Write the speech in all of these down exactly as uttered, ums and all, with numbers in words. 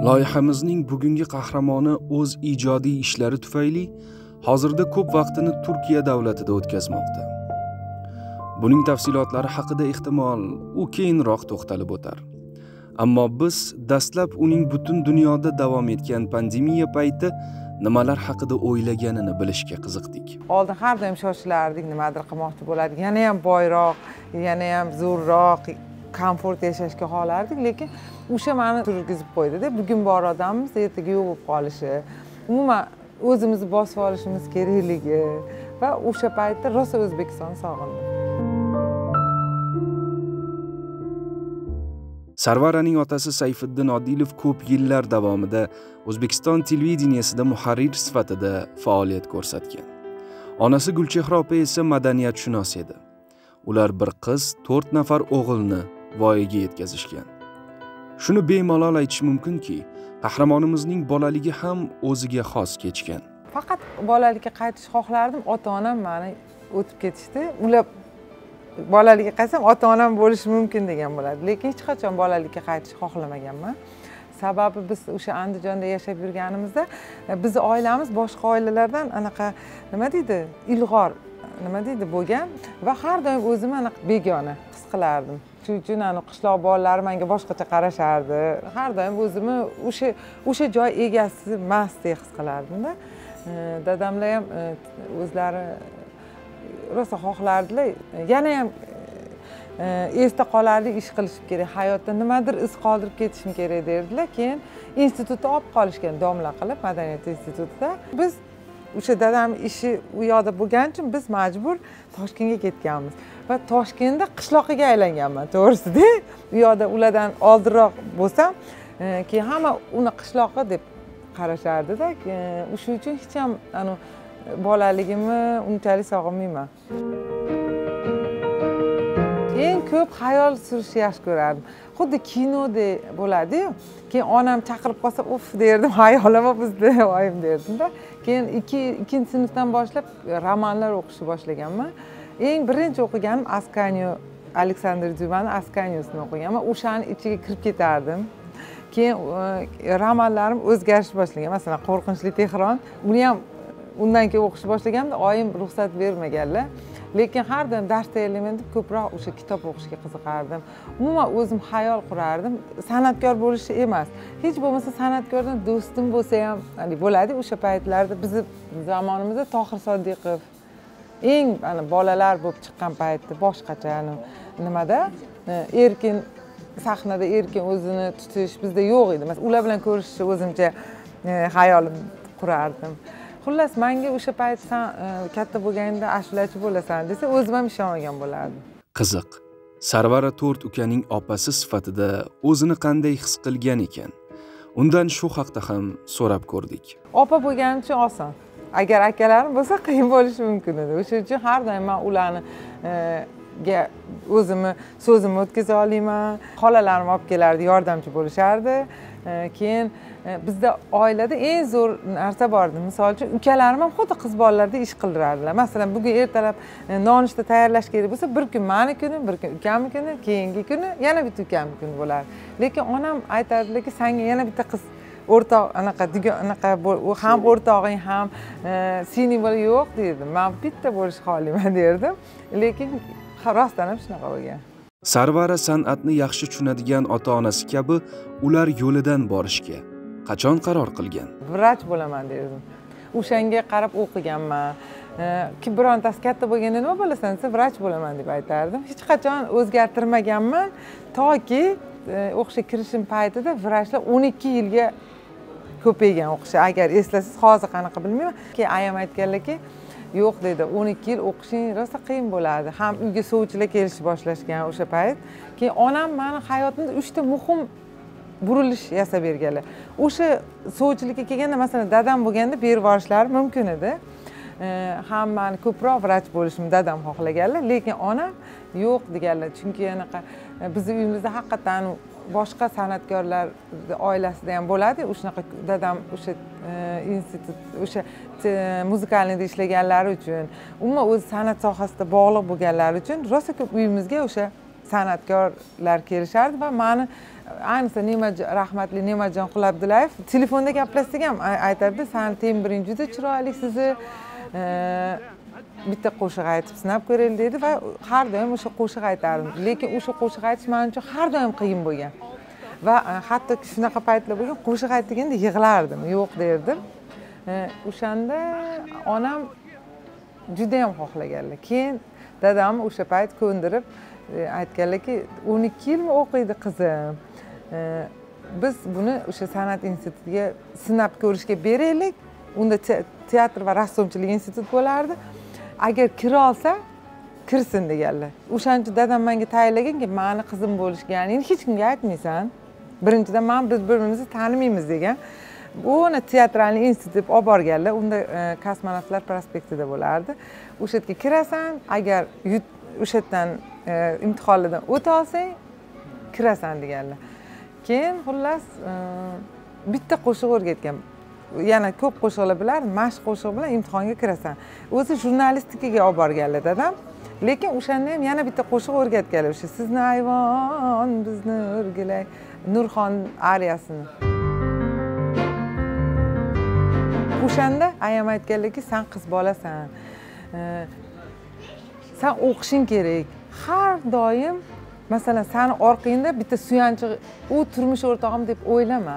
Loyihamizning bugungi qahramoni o'z ijodiy ishlari tufayli hozirda ko'p vaqtini Turkiya davlatida o'tkazmoqda. Buning tafsilotlari haqida ehtimol u keyinroq to'xtalib o'tar. Ammo biz dastlab uning butun dunyoda davom etgan pandemiya payti nimalar haqida o'ylaganini bilishga qiziqdik. Oldin har doim shoshilardik, nimadir qilmoqchi bo'lardik. Yana ham boyroq, yana ham zo'rroq, komfort yashashga xohlardik, lekin o'sha meni turgizib qo'ydi-da. Bugun bor odamimiz ertaga yo'q bo'lib qolishi, umuman o'zimizni bosib olishimiz kerakligi va o'sha paytda rosa O'zbekistonni sog'indim. Sarvaraning otasi Sayfiddin Odilov ko'p yillar davomida O'zbekiston televideniyasida muharrir sifatida faoliyat ko'rsatgan. Onasi Gulchehra opa esa madaniyatshunos edi. Ular bir qiz, to'rt nafar o'g'ilni voyaga yetkazishgan. Shuni bemalol aytish mumkinki, qahramonimizning bolaligi ham o'ziga xos kechgan. Faqat bolalikka qaytish xohlardim, ota-onam meni o'tib ketishdi. Ular bolalikka qaytsam ota-onam bo'lishi mumkin degan bo'ladi, lekin hech qachon bolalikka qaytish xohlamaganman. Sababi biz o'sha Andijonda yashab yurganimizda biz oilamiz boshqa oilalardan anaqa nima deydi, ilg'or nima deydi bo'lgan va har doim o'zimni anaqa begona his qilardim. Shuning uchun ana qishloq bolalari menga boshqacha qarashardi. Har doim o'zimni o'sha o'sha joy egasi emasdek his qilardim-da. Dadamlar ham o'zlari rosa xohlardilar. Yana ham esda qolarli ish qilishim kerak, hayotda nimadir iz qoldirib ketishim kerak derdilar. Keyin institutga olib qolishgan, domla qilib, madaniyat institutida. Biz o'sha dadam ishi u yoqda bo'lgani uchun biz majbur Toshkentga ketganmiz. Va Toshkentda qishloqiga aylanganman, to'g'risida. U yoqda ulardan oldinroq bo'lsam, keyin hamma uni qishloqi deb qarashardi-da. O'shuning uchun hech ham ana bolaligimni unchalik sog'inmayman. Eng ko'p xayol surishni yaxshi ko'rardim. Xuddi kinoda bo'ladi-yu. Keyin onam chaqirib qolsa, "Uf" derdim, "Hayolama bizda", oyim derdim-da. Keyin ikkinchi sinfdan boshlab romanlar o'qishni boshlaganman. Eng birinchi o'qiganim Askanio, Aleksandr Dyumaning Askaniosini o'qiganman. O'shani ichiga kirib ketardim. Keyin romanlarim o'zgarishni boshlagan. Masalan, Qo'rqinchli Tehron, uni ham undan keyin o'qishni boshlaganimda oyim ruxsat bermaganlar. Lekin har doim dars tayyorlayman deb ko'proq o'sha kitob o'qishga qiziqardim. Umuman o'zim xayol qurardim, san'atkor bo'lishi emas. Hech bo'lmasa san'atkordan do'stim bo'lsa ham, hani bo'ladi o'sha paytlarda bizni zamonimizda Tohir Sodiqov eng ana bolalar bo'lib chiqqan paytda boshqacha nimada erkin sahnada erkin o'zini tutish bizda yo'q edi. Masalan, ular bilan ko'rishishni o'zimcha xayolim qurardim. Xullas, menga o'sha payt sen katta bo'lganda ashulachi bo'lasan desa, o'zim ham ishonmagan bo'lardim. Qiziq. Sarvara to'rt ukaning opasi sifatida o'zini qanday his qilgan ekan? Undan shu haqda ham so'rab ko'rdik. Opa bo'lganim uchun oson. Agar akalarim bo'lsa qiyin bo'lishi mumkin edi. O'shuning uchun har doim men ularni o'zimni so'zimni o'tkaza olaman. Xolalarim olib kelardi, yordamchi bo'lishardi. Keyin bizda oilada eng zo'r narsa bor edi. Misol uchun ukalarim ham xuddi qiz bolalardek ish qildirardilar. Masalan, bugun ertalab nonushta tayyorlash kerak bo'lsa, bir kun meni kuni, bir kun ukamni kuni, keyingi kuni yana bitta ukamni kuni bo'lardi. Lekin onam aytardilar-ki, senga yana bitta qiz o'rtoq anaqa anaqa u ham o'rtog'ing ham seni bola yo'q derdim. Men bitta bo'lish xohlayman derdim. Lekin rostdan ham shunaqa bo'lgan. Sarvara san'atni yaxshi tushunadigan ota-onasi kabi ular yo'lidan borishga qachon qaror qilgan? Vrach bo'laman derdim. O'shanga qarab o'qiganman. Ki birontasi katta bo'lganda nima bo'lasan desa, vrach bo'laman deb aytardim. Hech qachon o'zgartirmaganman, toki o'qishga kirishim paytida vrachlar o'n ikki yilga ko'paygan o'qishi. Agar eslasiz, hozir qanaqa bilmayman. Keyin ayam aytganlarki, yo'q dedi, o'n ikki yil o'qishing rosa qiyin bo'ladi. Ham uyga sovchilar kelishni boshlashgan o'sha payt. Keyin onam meni hayotimda uchta muhim burilish yasab berganlar. O'sha sovchilikka kelganda, masalan, dadam bo'lganda berib yuborishlari mumkin edi. Ham meni ko'proq vrach bo'lishimni dadam xohlaganlar, lekin onam yo'q deganlar. Chunki anaqa bizning uyimizda haqiqatan boshqa san'atkorlar oilasida ham bo'ladi. O'shanaqa dadam o'sha institut, o'sha muzikalniyda ishlaganlari uchun, umuman o'z san'at sohasida bog'liq bo'lganlari uchun rosa ko'p uyimizga o'sha san'atkorlar kelishardi va mani ayniqsa Nemajon, rahmatli Nemajon Qulabdullayev telefonda gaplashsak ham aytardi, "Sani tembring juda chiroyli, sizni bitta qo'shiq aytib sinab ko'raylik" dedi va har doim o'sha qo'shiq aytardim. Lekin o'sha qo'shiq aytish men uchun har doim qiyin bo'lgan. Va hatto shunaqa paytlar bo'lgan, qo'shiq aytganda yig'lardim, yo'q derdim. O'shanda onam juda ham xohlaganlar. Keyin dadam o'sha payt ko'ndirib aytganlarki, o'n ikki yilmi o'qiydi qizim. Biz buni o'sha san'at institutiga sinab ko'rishga beraylik. Unda teatr va rassomchilik instituti bo'lardi. Agar kira olsa, kirsin deganlar. O'shaning uchun dadam menga tayinlaganki, "Mani qizim bo'lishga, ya'ni hech kimga aytmaysan. Birinchidan men biz bir-birimizni tanimaymiz" degan. Uni teatralniy institut deb olib borganlar. Unda Kosmonavtlar prospektida bo'lardi. O'sha yerga kirasan, agar o'sha yerdan imtihonlardan o'ta olsang, kirasan deganlar. Keyin xullas bitta qo'shiq o'rgatgan. Yana ko'p qo'shiqlar bilan, mashq qo'shiq bilan imtihonga kirasan. O'zi jurnalistikaga olib borganlar dadam. Lekin o'shanda ham yana bitta qo'shiq o'rgatganlar. O'sha "Sizni ayvon, bizni o'rgilay" Nurxon ariyasini. O'shanda ayam aytganlarki, "Sen qiz bolasan. Sen o'qishing kerak. Har doim masalan, seni orqangda bitta suyanchiq, u turmush o'rtog'im deb o'ylama.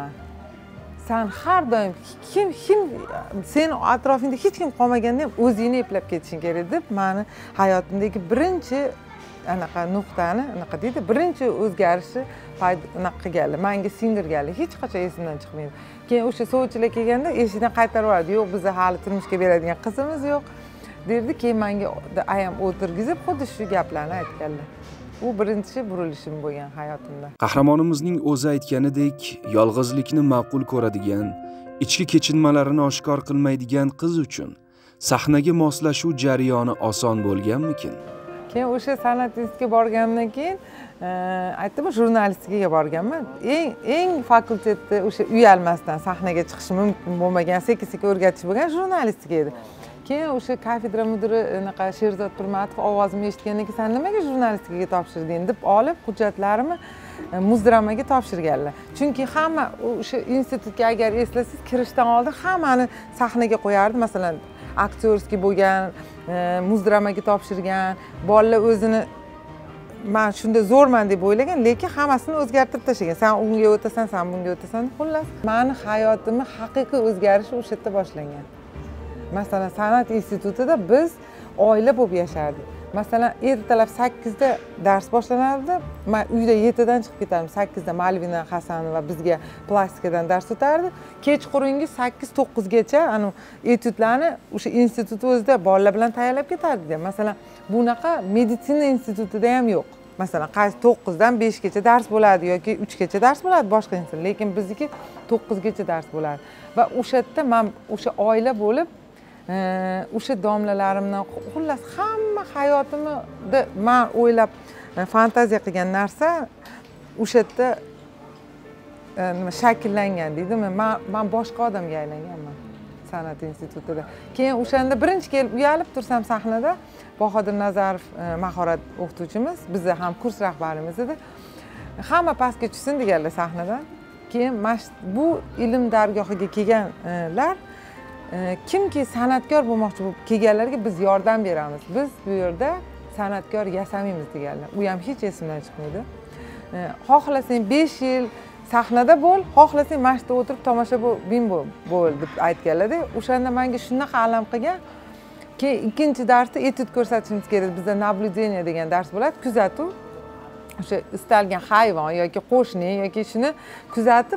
Sen har doim kim kim seni atrofingda hech kim qolmaganda ham o'zingni eplab ketishing kerak" deb meni hayotimdagi birinchi anaqa nuqtani, anaqa deydi, birinchi o'zgarishni anaqa qilganlar, menga singdirganlar, hech qachon esimdan chiqmaydi. Keyin o'sha sovchilar kelganda eshikdan qaytarib yubordi. "Yo'q, biz hali turmushga beradigan qizimiz yo'q" derdi. Keyin menga ayam o'tirgizib xuddi shu gaplarni aytganlar. U birinchi burilishim bo'lgan hayotimda. Qahramonimizning o'zi aytganidek, yolg'izlikni ma'qul ko'radigan, ichki kechinmalarini oshkor qilmaydigan qiz uchun sahnaga moslashuv jarayoni oson bo'lganmikin? Keyin o'sha san'at institutiga borgandan keyin aytdim, jurnalistikaga borganman. Eng eng fakultetda o'sha uyalmasdan sahnaga chiqish mumkin bo'lmagan, sekin-sekin o'rgatish bo'lgan jurnalistika edi. Keyin o'sha kafedra mudiri anaqa Sherzod Turmatov ovozimni eshitgandan keyin "Sen nimaga jurnalistikaga topshirding?" deb olib hujjatlarimni muzdramaga topshirganlar. Chunki hamma o'sha institutga agar eslasangiz, kirishdan oldin hammani sahnaga qo'yardi. Masalan, aktyorskiy bo'lgan, muzdramaga topshirgan, bolalar o'zini men shunda zo'rman deb o'ylagan, lekin hammasini o'zgartirib tashlagan. "Sen unga o'tasan, sen bunga o'tasan." Xullas, meni hayotimni haqiqiy o'zgarishi o'sha yerda boshlangan. Masalan, san'at institutida biz oila bo'lib yashardik. Masalan, ertalab sakkizda dars boshlanardi. Men uyda yettidan chiqib ketardim. sakkizda Malvina Hasanova bizga plastikadan dars o'tardi. Kechqurungi sakkiz to'qqizgacha ana etudlarni o'sha institut o'zida bolalar bilan tayyorlab ketardik. Masalan, bunaqa meditsina institutida ham yo'q. Masalan, qaysi to'qqizdan beshgacha dars bo'ladi yoki uchgacha dars bo'ladi boshqa inson, lekin bizniki to'qqizgacha dars bo'ladi. Va o'sha yerda men o'sha oila bo'lib o'sha domlalarimdan xullas hamma hayotimni men o'ylab fantaziya qilgan narsa o'sha yerda nima shakllangan deydimi, men men boshqa odamga aylanganman san'at institutida. Keyin o'shanda birinchi kelib uyalib tursam sahnada Bahodir Nazarov mahorat o'qituvchimiz, bizda ham kurs rahbarimiz edi. Hamma pastga tushsin deganlar sahnadan. Keyin bu ilm dargohiga kelganlar kimki san'atkor bo'lmoqchi bo'lib kelganlarga biz yordam beramiz. Biz bu yerda san'atkor yasamaymiz deganlar. U ham hech esimdan chiqmaydi. Xohlasang besh yil sahnada bo'l, xohlasang mashqda o'tirib tomoshabin bo'l deb aytganlar-da. O'shanda menga shunaqa alam qilgan. Keyin ikkinchi darsda etud ko'rsatishimiz kerak. Bizda nabludeniya degan dars bo'ladi, kuzatuv. O'sha istalgan hayvon yoki qo'shni yoki shuni kuzatib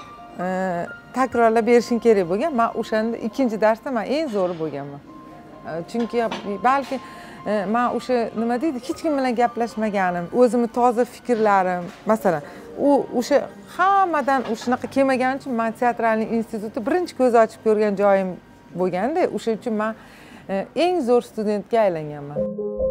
takrorlab berishing kerak bo'lgan. Men o'shanda ikkinchi darsda men eng zo'ri bo'lganman. Chunki balki men o'sha nima deydi, hech kim bilan gaplashmaganim, o'zimni toza fikrlarim, masalan, u o'sha hammadan shunaqa kelmagani uchun men teatralniy institutni birinchi ko'z ochib ko'rgan joyim bo'lganda, o'sha uchun men eng zo'r studentga aylanganman.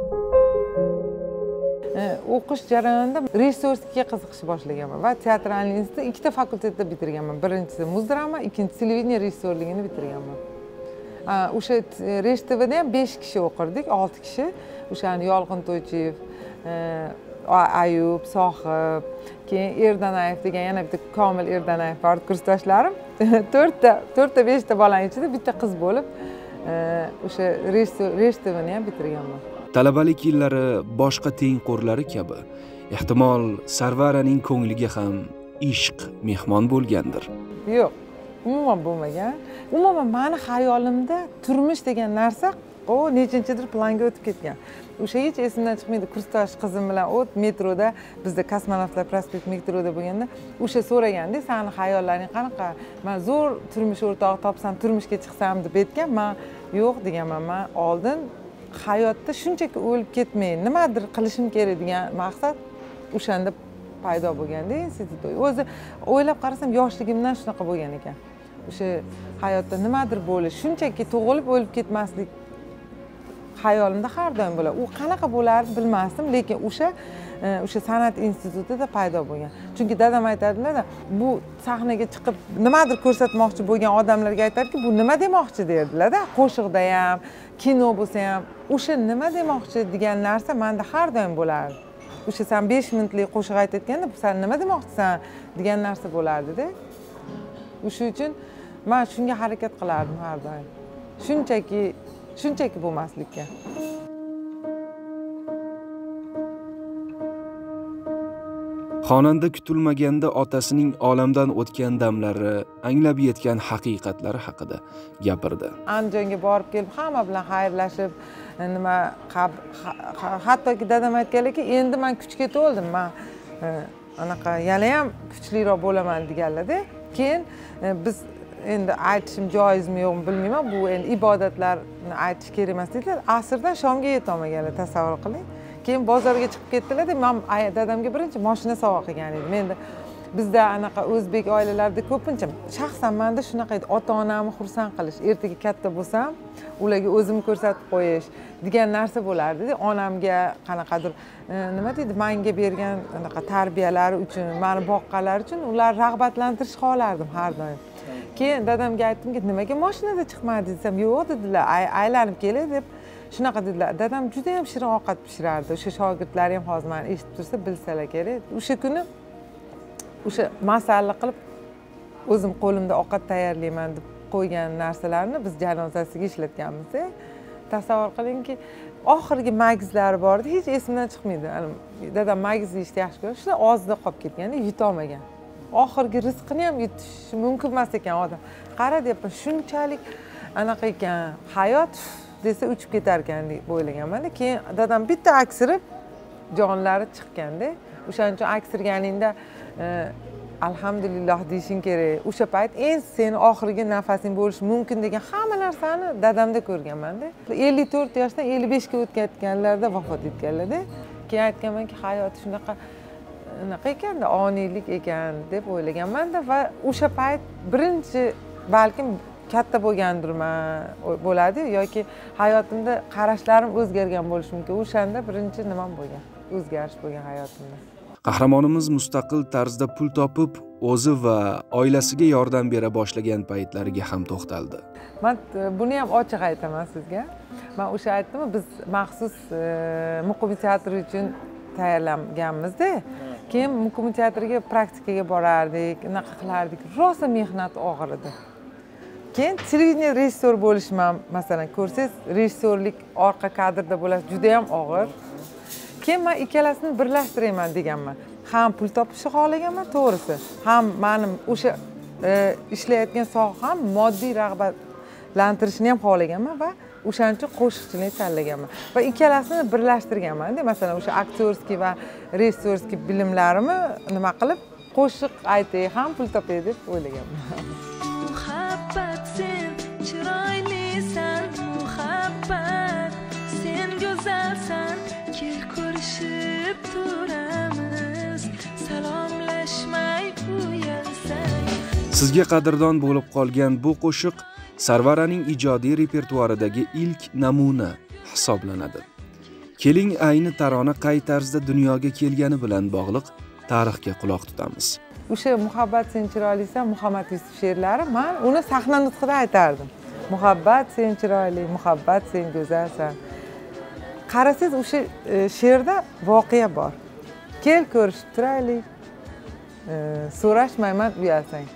O'qish jarayonida rejissyorlikka qiziqishni boshlaganman va teatralniy institutda ikkita fakultetda bitirganman. Birinchisi muzdrama, ikkinchisi televideniya rejissyorligini bitirganman. O'sha Resh T V'da ham besh kishi o'qirdik, olti kishi. O'shani Yolg'in To'ychiyev, Ayub, Sohib, keyin Erdanayev degan yana bitta Komil Erdanayev bor kursdoshlarim. to'rtta, to'rtta, beshta bolaning ichida bitta qiz bo'lib, o'sha rejissyorni ham bitirganman. Talabalik yillari boshqa tengqurlari kabi, ehtimol Sarvaraning ko'ngliga ham ishq mehmon bo'lgandir. Yo'q, umuman bo'lmagan. Umuman meni xayolimda turmush degan narsa o nechinchidir planga o'tib ketgan. O'sha hech esimdan chiqmaydi. Kursdosh qizim bilan o't metroda, bizda Kosmonavtlar prospekt metroda bo'lganda, o'sha so'raganda, "Seni xayollaring qanaqa? Men zo'r turmush o'rtog'i topsam, turmushga chiqsam" deb aytgan. Men yo'q deganman. Men oldin hayotda shunchaki o'lib ketmay, nimadir qilishim kerak degan maqsad o'shanda paydo bo'lganda institutda. O'zi o'ylab qarasam, yoshligimdan shunaqa bo'lgan ekan. O'sha hayotda nimadir bo'lish, shunchaki tug'ilib o'lib ketmaslik hayolimda har doim bo'ladi. U qanaqa bo'lardi bilmasdim, lekin o'sha o'sha san'at institutida paydo bo'lgan. Chunki dadam aytadilar-da, bu sahnaga chiqib nimadir ko'rsatmoqchi bo'lgan odamlarga aytadiki, bu nima demoqchi derdilar-da. Qo'shiqda ham, kino bo'lsa ham, o'sha nima demoqchi degan narsa menda har doim bo'lardi. O'sha sen besh minutlik qo'shiq aytayotganda, bu sen nima demoqchisan degan narsa bo'lardi-da. O'sha uchun men shunga harakat qilardim har doim. Shunchaki shunchaki bo'lmaslikka. Xonanda kutilmaganda otasining olamdan o'tgan damlari, anglab yetgan haqiqatlari haqida gapirdi. Andijonga borib kelib, hamma bilan xayrlashib, nima hattoki dadam aytganlarki, endi men kuchga to'ldim, men anaqa yana ham kuchliroq bo'laman deganlar-da. Keyin biz endi aytishim joizmi yo'qmi bilmayman, bu endi ibodatlarni aytish kerak emas dedilar. Asrdan shomga yetolmaganlar, tasavvur qiling. Keyin bozorga chiqib ketdilar-da, men dadamga birinchi mashina sovg'a qilgan edim. Endi bizda anaqa o'zbek oilalarida ko'pincha shaxsan menda shunaqa edi, ota-onamni xursand qilish, ertaga katta bo'lsam, ularga o'zimni ko'rsatib qo'yish degan narsa bo'lardi-da. Onamga qanaqadir nima deydi, menga bergan anaqa tarbiyalari uchun, meni boqqanlari uchun ular rag'batlantirish xohlardim har doim. Keyin dadamga aytdimki, nimaga mashinada chiqmadi desam, yo'q dedilar, aylanib kelay deb. Shunaqa dedilar. Dadam juda ham shirin ovqat pishirardi. O'sha shogirdlari ham hozir meni eshitib tursa bilsalar kerak. O'sha kuni o'sha masalliq qilib o'zim qo'limda ovqat tayyorlayman deb qo'ygan narsalarni biz janozasiga ishlatganmiz. Tasavvur qilingki, oxirgi magizlari bor edi, hech esimdan chiqmaydi. Dadam magiz yeyishni yaxshi ko'radi. Shuna ozda qolib ketganda yutolmagan. Oxirgi rizqini ham yutish mumkin emas ekan odam. Qara deyapman, shunchalik anaqa ekan, hayot desa uchib ketar ekan deb o'ylaganman. Keyin dadam bitta aksirib jonlari chiqqanda, o'shaning uchun aksirganingda alhamdulillah deyishing kerak. O'sha payt endi seni oxirgi nafasing bo'lishi mumkin degan hamma narsani dadamda ko'rganman-da. ellik to'rt yoshdan ellik beshga o'tayotganlarda vafot etganlar-da. Keyin aytganmanki, hayot shunaqa anaqa ekanda, oniylik ekan deb o'ylaganman-da va o'sha payt birinchi balkim katta bo'lgandirman bo'ladi yoki hayotimda qarashlarim o'zgargan bo'lishi mumkin. O'shanda birinchi nimam bo'lgan, o'zgarish bo'lgan hayotimda. Qahramonimiz mustaqil tarzda pul topib, o'zi va oilasiga yordam bera boshlagan paytlariga ham to'xtaldi. Men buni ham ochiq aytaman sizga. Men o'sha aytdim, biz maxsus muqimiy teatr uchun tayyorlanganmiz-da. Keyin muqimiy teatrga praktikaga borardik, unaqa qilardik. Rosa mehnat og'ir edi. Keyin televideniya rejissor bo'lishim ham, masalan, ko'rsangiz, rejissyorlik orqa kadrda bo'lish juda ham og'ir. Keyin men ikkalasini birlashtirayman deganman. Ham pul topishni xohlaganman, to'g'risi. Ham mening o'sha ishlayotgan soham moddiy rag'batlantirishni ham xohlaganman va o'shaning uchun qo'shiqchilikni tanlaganman. Va ikkalasini birlashtirganman-da. Masalan, o'sha aktyorskiy va rejissyorskiy bilimlarimni nima qilib, qo'shiq aytay, ham pul topay deb o'ylaganman. Muhabbat sen chiroylisan, muhabbat sen go'zalsan, kel ko'rishib turamiz, salomlashmay uyalsak. Sizga qadrdon bo'lib qolgan bu qo'shiq Sarvaraning ijodiy repertuaridagi ilk namuna hisoblanadi. Keling, ayni tarona qay tarzda dunyoga kelgani bilan bog'liq tarixga quloq tutamiz. O'sha muhabbat sen chiroylisan, Muhammad Yusuf she'rlari, men uni sahna nutqida aytardim. Muhabbat sen chiroyli, muhabbat sen go'zalsan. Qarasangiz, o'sha she'rda voqea bor. kel ko'rishib turaylik, so'rashmayman uyalsang.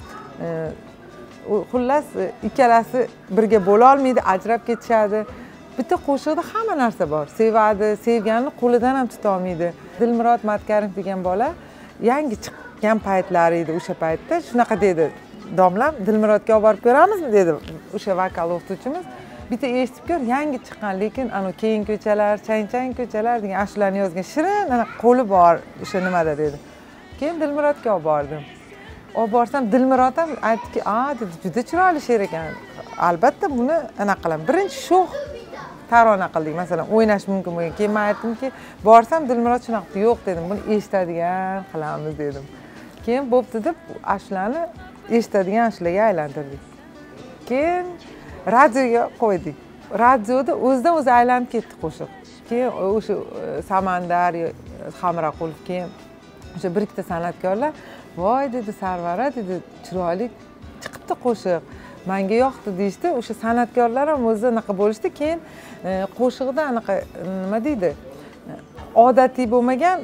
Xullas ikkalasi birga bo'la olmaydi, ajrab ketishadi. Bitta qo'shiqda hamma narsa bor. Sevadi, sevganini qo'lidan ham tuta olmaydi. Dilmurod Matkarim degan bola yangi chiqqan paytlari edi o'sha paytda. Shunaqa dedi. Domlam, Dilmurodga olib borib ko'ramizmi dedi o'sha vokal o'qituvchimiz. Bitta eshitib ko'r, yangi chiqqan, lekin ana keyin ko'chalar, chang-chang ko'chalar degan ashulani yozgan shirin, ana qo'li bor o'sha nimada dedi. Keyin Dilmurodga olib bordim. Olib borsam Dilmurod ham aytdiki, "A, dedi, juda chiroyli she'r ekan. Albatta buni ana qilaman. Birinchi sho'x tarona qildik, masalan, o'ynash mumkin bo'lgan." Keyin men aytdimki, "Borsam Dilmurod shunaqa deb, yo'q dedim, buni eshitadigan qilamiz" dedim. Keyin bo'pti deb ashulani eshitadigan ashulaga aylantirdik. Keyin radioga qo'ydik. Radioda o'zidan o'zi aylanib ketdi qo'shiq. Keyin o'sha Samandar, Hamraqulov, keyin o'sha bir ikkita san'atkorlar, "Voy" dedi, "Sarvara" dedi, "chiroyli chiqibdi qo'shiq. Menga yoqdi" deyishdi. O'sha san'atkorlar ham o'zi anaqa bo'lishdi. Keyin qo'shiqda anaqa nima deydi? Odatiy bo'lmagan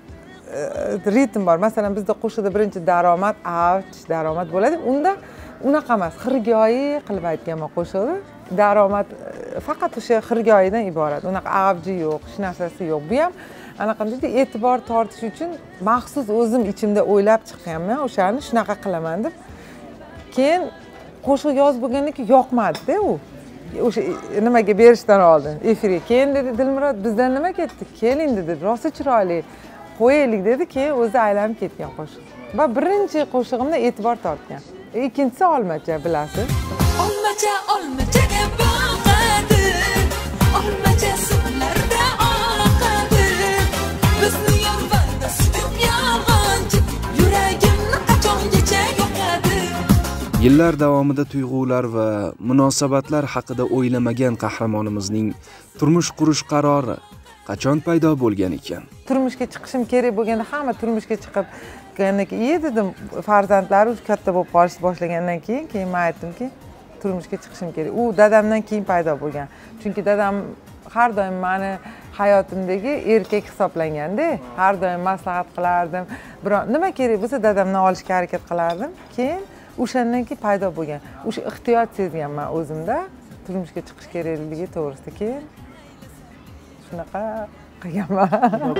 ritm bor. Masalan, bizda qo'shiqda birinchi daromad, avj, daromad bo'ladi. Unda unaqa emas, xirgoyi qilib aytganman qo'shiqni. Daromad faqat o'sha xirgoyidan iborat. Unaqa avji yo'q, hech narsasi yo'q. Bu ham anaqa deydi, e'tibor tortish uchun maxsus o'zim ichimda o'ylab chiqqanman, o'shani shunaqa qilaman deb. Keyin qo'shiq yozib bo'lgandan keyin yoqmadi-da u. O'sha nimaga berishdan oldin efirga. Keyin dedi, "Dilmurod, bizdan nima ketdi? Keling" dedi, "Rosa chiroyli. Qo'yaylik" dedi. Keyin o'zi aylanib ketgan qo'shiq. Va birinchi qo'shig'imda e'tibor tortgan. Ikkinchisi olmacha, bilasiz. Olmacha, olmachaga boqadi. Olmacha suvlarda oqadi. Bizni yormadi, sutim yolg'onchi. Yuragimni qachongacha yoqadi. Yillar davomida tuyg'ular va munosabatlar haqida o'ylamagan qahramonimizning turmush qurish qarori qachon paydo bo'lgan ekan? Turmushga chiqishim kerak bo'lganda hamma turmushga chiqib kelgandan keyin dedim, farzandlari katta bo'lib qolish boshlagandan keyin keyin men aytdimki, turmushga chiqishim kerak. U dadamdan keyin paydo bo'lgan. Chunki dadam har doim meni hayotimdagi erkak hisoblanganda, har doim maslahat qilardim. Biroq nima kerak bo'lsa dadamdan olishga harakat qilardim. Keyin o'shandan keyin paydo bo'lgan. O'sha ehtiyoj sezganman o'zimda turmushga chiqish kerakligi to'g'risida. Keyin shunaqa qilganman.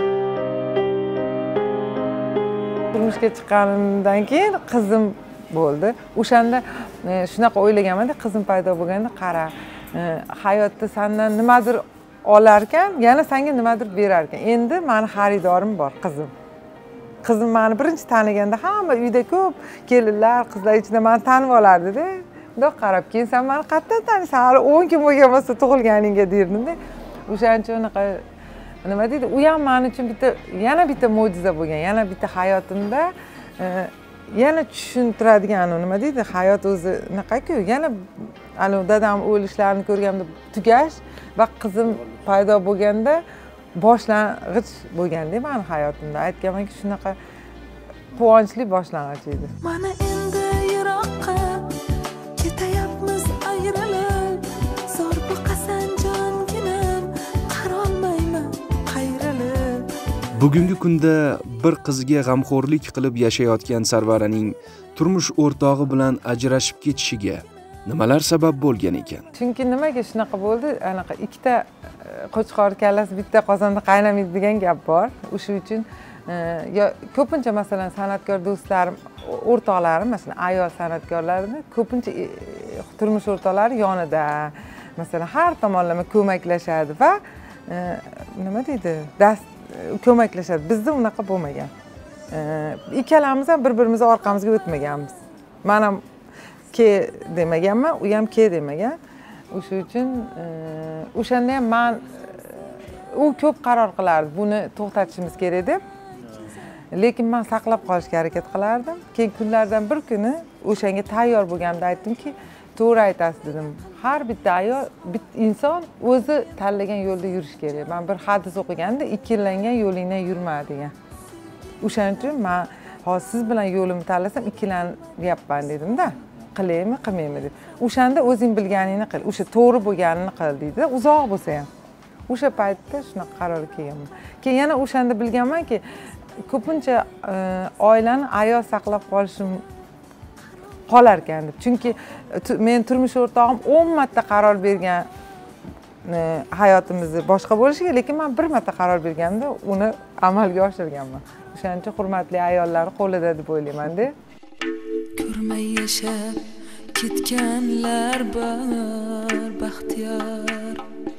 Turmushga chiqqanimdan keyin qizim bo'ldi. O'shanda shunaqa o'ylaganman-da, qizim paydo bo'lganda, qara, hayotda sendan nimadir olar ekan, yana senga nimadir berar ekan. Endi meni xaridorim bor, qizim. Qizim meni birinchi taniganda hamma uyda ko'p kelinlar, qizlar ichida meni tanib olardi-da. Bundoq qarab, keyin sen meni qayerdan taniysan? Hali o'n kun bo'lgan bo'lsa tug'ilganingga derdim-da. O'shaning uchun unaqa nima deydi? U ham men uchun bitta yana bitta mo'jiza bo'lgan. Yana bitta hayotimda yana tushuntiradigan nima deydi? Hayot o'zi unaqa-ku, yana ana dadam o'lishlarini ko'rganimda tugash va qizim paydo bo'lganda boshlang'ich bo'lganda meni hayotimda. Aytganmanki, shunaqa quvonchli boshlang'ich edi. Mana endi yiroqqa ketayapmiz ayrilib, zo'r boqasan jonginam, qarolmayman qayrilib. Bugungi kunda bir qizga g'amxo'rlik qilib yashayotgan Sarvaraning turmush o'rtog'i bilan ajrashib ketishiga nimalar sabab bo'lgan ekan? Chunki nimaga shunaqa bo'ldi? Anaqa ikkita qo'chqor kallasi bitta qozonda qaynamaydi degan gap bor. O'sha uchun yo ko'pincha masalan san'atkor do'stlarim, o'rtoqlarim, masalan ayol san'atkorlarni ko'pincha turmush o'rtoqlari yonida, masalan har tomonlama ko'maklashadi va nima deydi? Dast ko'maklashadi. Bizda unaqa bo'lmagan. Ikkalamiz ham bir-birimizni orqamizga o'tmaganmiz. Men ham ke demaganman, u ham ke demagan. O'sha uchun o'shanda ham men u ko'p qaror qilardi, buni to'xtatishimiz kerak deb. Lekin men saqlab qolishga harakat qilardim. Keyin kunlardan bir kuni o'shanga tayyor bo'lganimda aytdimki, to'g'ri aytasiz dedim. Har bitta ayol, bitta inson o'zi tanlagan yo'lda yurish kerak. Men bir hadis o'qiganda, ikkilangan yo'lingdan yurma degan. O'shaning uchun men hozir siz bilan yo'limni tanlasam ikkilanyapman dedim-da. Qilaymi, qilmaymi deb. O'shanda o'zing bilganingni qil, o'sha to'g'ri bo'lganini qil deydi, uzoq bo'lsa ham. o'sha paytda shunaqa qarorga kelganman. Keyin yana o'shanda bilganmanki, ko'pincha oilani ayol saqlab qolishim qolar ekan deb. Chunki men turmush o'rtog'im o'n marta qaror bergan hayotimizni boshqa bo'lishiga, lekin men bir marta qaror berganimda uni amalga oshirganman. O'shaning uchun hurmatli ayollarni qo'lida deb o'ylayman-da. Ko'rmay yashab ketganlar bor baxtiyor,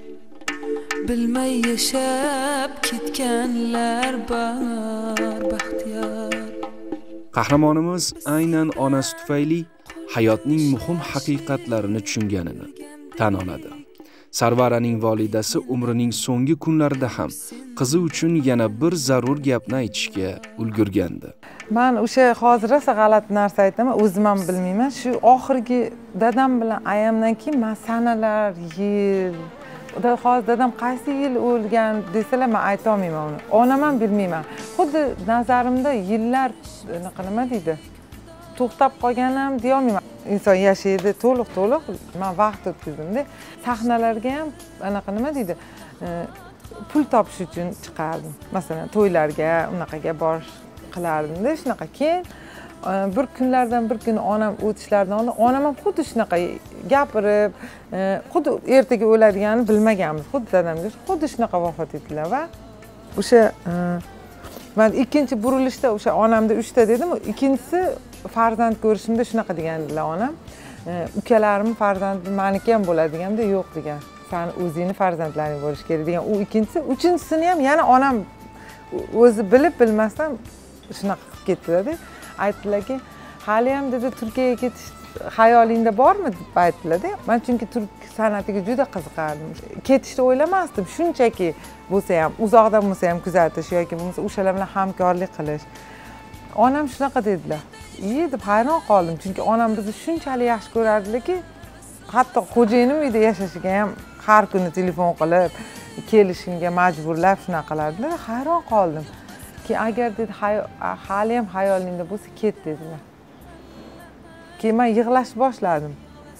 bilmay yashab ketganlar bor baxtiyor. Qahramonimiz aynan onasi tufayli hayotning muhim haqiqatlarini tushunganini tan oladi. Sarvaraning volidasi umrining so'nggi kunlarida ham qizi uchun yana bir zarur gapni aytishga ulgurgandi. Men o'sha hozir rosa g'alati narsa aytaman, o'zim ham bilmayman. Shu oxirgi dadam bilan ayamdan keyin men sanalar, yil, hozir dadam qaysi yil o'lgan desalar men ayta olmayman uni. Onam ham bilmayman. Xuddi nazarimda yillar nima deydi? To'xtab qolganim deya olmayman. Inson yashaydi to'liq to'liq, men vaqt o'tkazdim-da. Sahnalarga ham anaqa nima deydi? Pul topish uchun chiqardim. Masalan, to'ylarga, unaqaga borish qilardim-da, shunaqa. Keyin bir kunlardan bir kun onam o'tishlaridan oldin onam ham xuddi shunaqa gapirib, xuddi ertaga o'ladiganini bilmaganmiz. Xuddi dadamga xuddi shunaqa vafot etdilar va o'sha men ikkinchi burilishda o'sha onamda uchta dedim, ikkinchisi farzand ko'rishimda shunaqa degandilar onam. Ukalarim farzandi meniki ham bo'ladi deganda, yo'q degan. Sen o'zingni farzandlaring bo'lish kerak degan. U ikkinchisi, uchinchisini ham yana onam o'zi bilib bilmasdan shunaqa qilib ketdilar-da. Aytdilarki, hali ham dedi Turkiyaga ketish xayolingda bormi deb aytdilar-da. Men chunki turk san'atiga juda qiziqardim. Ketishni o'ylamasdim, shunchaki bo'lsa ham, uzoqdan bo'lsa ham kuzatish yoki bo'lmasa o'shalar bilan hamkorlik qilish. Onam shunaqa dedilar. "Iyi" deb hayron qoldim, chunki onam bizni shunchalik yaxshi ko'rardilarki, hatto xo'jayinim uyda yashashiga ham har kuni telefon qilib, kelishimga majburlab shunaqa qilardilar. Hayron qoldim. Ki agar dedi hali ham xayolingda bo'lsa ket dedilar. Keyin men yig'lash boshladim.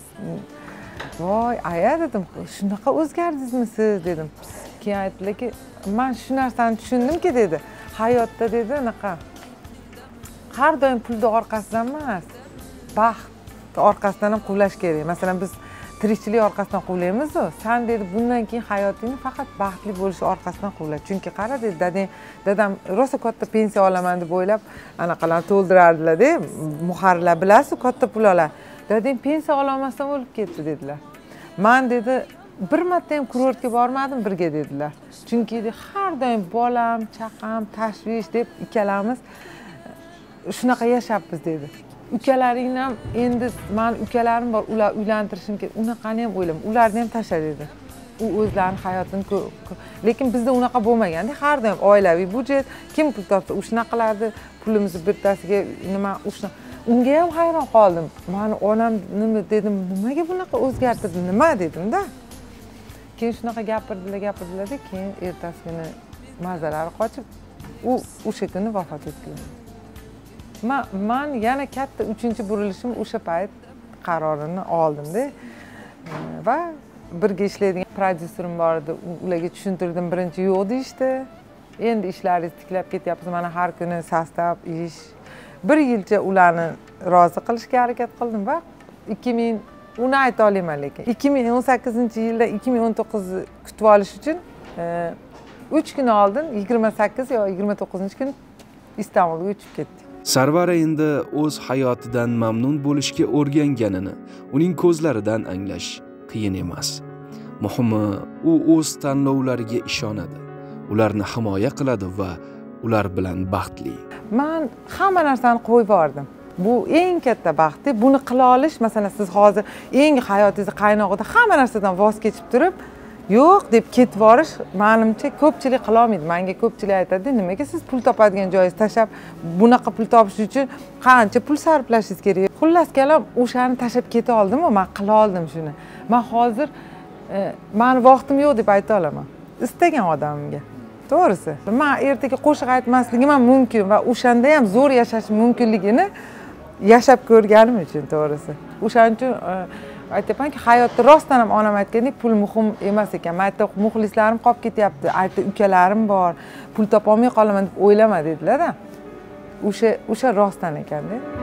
Voy, aya dedim, shunaqa o'zgardingizmi siz dedim. Keyin aytdilarki, men shu narsani tushundimki dedi, hayotda dedi anaqa har doim pulni orqasidan emas, baxt orqasidan ham quvlash kerak. Masalan, biz tirikchilik orqasidan quvlaymiz-ku. Sen dedi, bundan keyin hayotingni faqat baxtli bo'lish orqasidan quvla. Chunki qara dedi, dadang, dadam rosa katta pensiya olaman deb o'ylab, anaqalarni to'ldirardilar-da, muharrirlar bilasiz, katta pul oladi. Dadang pensiya ola olmasdan o'lib ketdi dedilar. Men dedi, bir marta ham kurortga bormadim birga dedilar. Chunki har doim bolam, chaqam, tashvish deb ikkalamiz shunaqa yashapmiz dedi. Ukalaringni ham endi men ukalarim bor, ular uylantirishim kerak. Unaqani ham o'ylam, ularni ham tashla dedi. U o'zlarining hayotini, lekin bizda unaqa bo'lmaganda, har doim oilaviy budjet, kim pul topsa u shunaqa qilardi, pulimizni bittasiga nima o'shna. Unga ham hayron qoldim. Men onam nima dedim, nimaga bunaqa o'zgartirdi, nima dedim-da. Keyin shunaqa gapirdilar, gapirdilar-da, keyin ertasi kuni mazalari qochib, u o'sha kuni vafot etdilar. Men yana katta uchinchi burilishim o'sha payt qarorini oldim-da. Va birga ishlaydigan prodyuserim bor edi. Ularga tushuntirdim, birinchi yo'q deyishdi. Endi ishlaringiz tiklab ketyapsiz, mana har kuni sostav ish. Bir yilcha ularni rozi qilishga harakat qildim va ikki ming uni ayta olaman, lekin ikki ming o'n sakkizinchi yilda ikki ming o'n to'qqizni kutib olish uchun uch kun oldin yigirma sakkiz yo yigirma to'qqizinchi kun Istanbulga uchib ketdik. Sarvara endi o'z hayotidan mamnun bo'lishga o'rganganini uning ko'zlaridan anglash qiyin emas. Muhimi, u o'z tanlovlariga ishonadi, ularni himoya qiladi va ular bilan baxtli. Men hamma narsani qo'yib yubordim. Bu eng katta baxt. Buni qila olish, masalan, siz hozir eng hayotingiz qaynog'ida hamma narsadan voz kechib turib, yo'q deb ketib borish, menimcha ko'pchilik qila olmaydi. Menga ko'pchilik aytadi, nimaga siz pul topadigan joyingizni tashlab, bunaqa pul topish uchun qancha pul sarflashingiz kerak? Xullas kalom, o'shani tashlab keta oldim-ku, men qila oldim shuni. Men hozir meni vaqtim yo'q deb ayta olaman. Istagan odamimga. To'g'risi. Men ertaga qo'shiq aytmasligim ham mumkin va o'shanda ham zo'r yashash mumkinligini yashab ko'rganim uchun, to'g'risi. O'shaning uchun aytyapmanki hayotda rostdan ham onam aytgandek pul muhim emas ekan. Men aytdim muxlislarim qolib ketyapti, aytdi ukalarim bor, pul topolmay qolaman deb o'ylama dedilar-da. O'sha o'sha rostdan ekan-da.